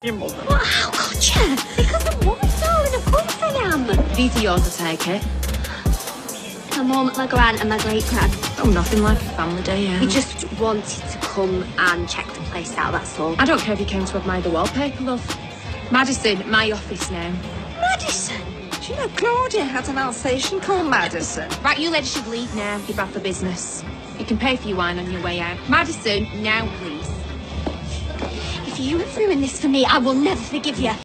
your mother. Well, how could you? Because I'm what, darling? Of course I am. These are yours, I take it. My mum, my gran and my great-gran. Oh, nothing like a family day out. We just wanted to come and check the place out, that's all. I don't care if you came to admire the wallpaper, love. Madison, my office now. Madison? Do you know Claudia had an Alsatian called Madison? Right, you ladies should leave now. You're bad for business. You can pay for your wine on your way out. Madison, now please. If you have ruined this for me, I will never forgive you.